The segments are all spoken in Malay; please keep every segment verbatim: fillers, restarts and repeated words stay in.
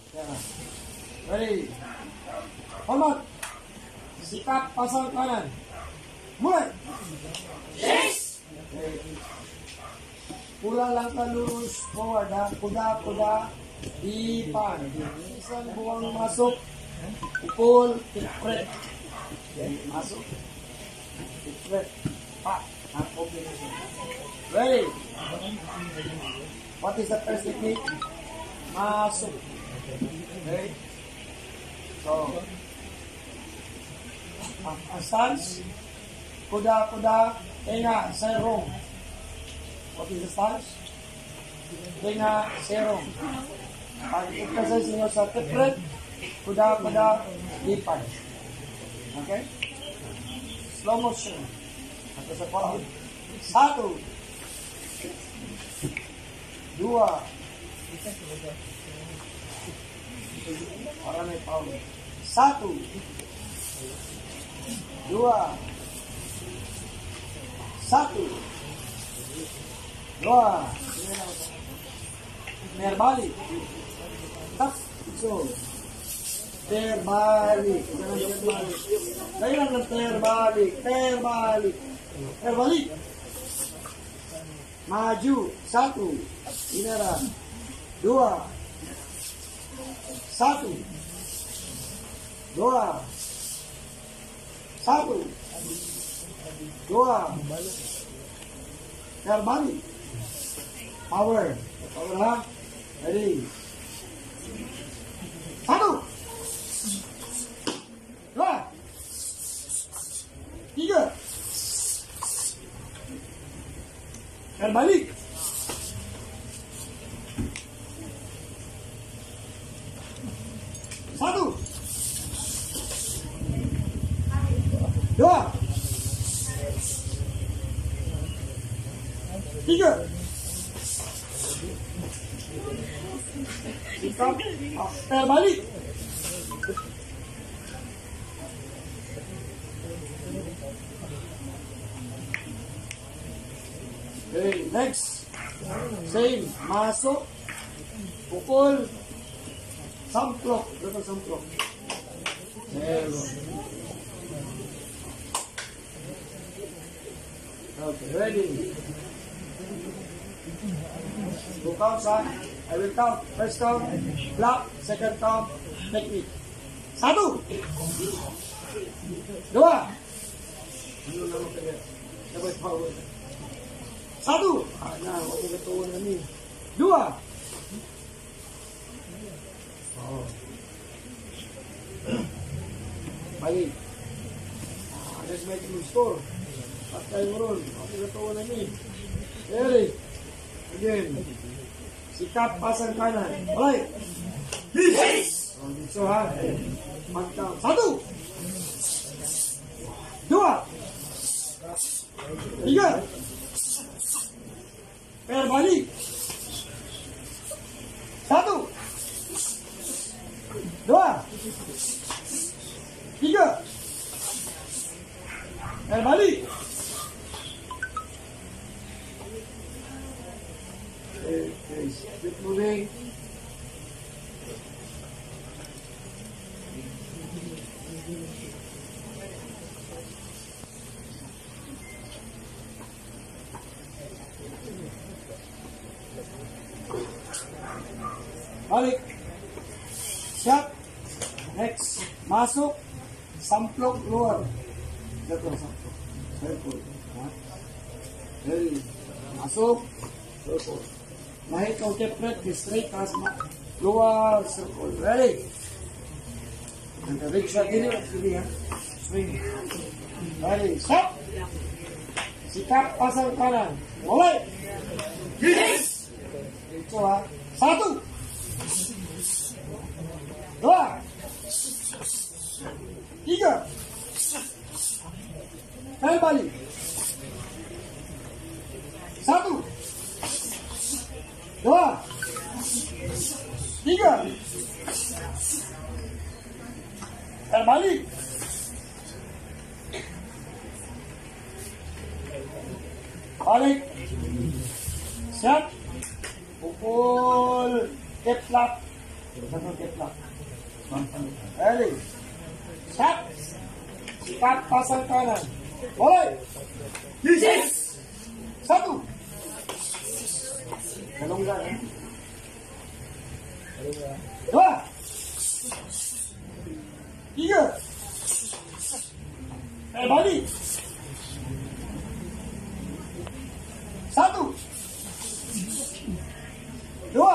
Yeah. Ready. Hormat. Sikap pasang kanan. Mulai. Yes. Okay. Pula langkah lurus forward ha. Kuda-kuda. Ipan. Isang buwang masuk. Pukul. Tikret. Okay. Masuk. Tikret. Pak. Ready. What is the first technique? Masuk. Okay. So, ang stance, kuda-kuda, tenga, serong. What is the stance? Tenga, serong. Pag-exercise nyo sa tikret, kuda-kuda, lipan. Okay? Slow motion. At sa pag satu, dua, para may power. Satu, dua, satu, dua, terbalik, tak, so, terbalik, jangan terbalik, jangan terbalik, terbalik, terbalik, maju, satu, inara, dua, satu, dua, satu, dua, terbalik, power, power ha, ready, satu, dua, tiga, terbalik, satu, dua, tiga, sikap terbalik, okay, next, same, masuk, pukul, samplok, berapa samplok? Zero. Okay, ready. Two counts, ha? I will count. First count, block. Second count, technique. Satu. Dua. Satu. Ah, nah, waktu ketua ni. Dua. Oh. Balik. Ah, let's make a score. Patay mo ron. Waktu ketua ni. Ready. Again. Sikap pasang kanan. Balik. Yes. Oh, dito ha. Mag-count. Satu. Dua. Tiga. Terbalik. Satu. Dua. Tiga. Terbalik. Okay, okay. Keep moving. Balik. Shot. Next. Masuk. Samplok keluar. Jatuh samplok. Circle. Ready. Masuk. Circle. Naik kau kepret di straight as keluar. Circle. Ready. Nanti big shot ini. Sini ya. Swing. Ready. Stop. Sikap pasang kanan. Mulai. Yes. Coba. Satu. Dua. Tiga. Terbalik. Satu. Dua. Tiga. Terbalik. Balik. Siap. Pukul. Keplap. Satu keplak. Ready. Start. Sikat pasang kanan. Mulai. Yes! Satu. Galunggan. Eh? Dua. Tiga. Eh, balik. Satu. Dua.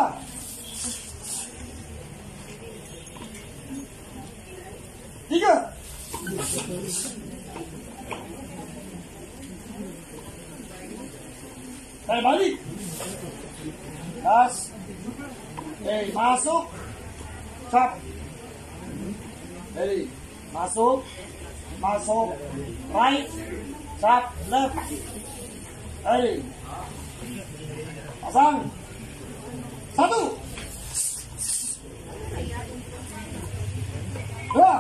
Tiga. Eh, balik. Das. Eh, masuk. Cap. Ready. Masuk. Masuk. Right. Cap. Left. Ready. Pasang. Satu. Dua.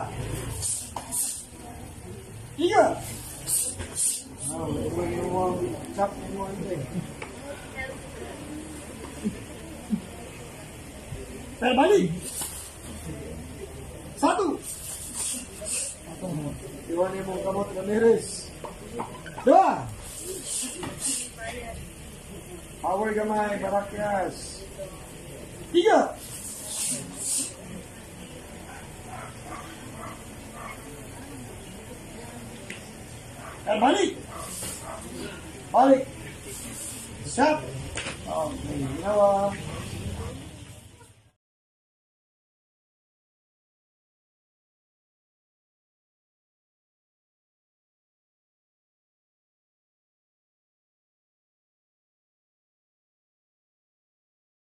Tiga. Oh, cap semua ini. Terbalik. Satu. Iwan yang mau kamu termiris. Dua. Power gamay, barakyas. Tiga.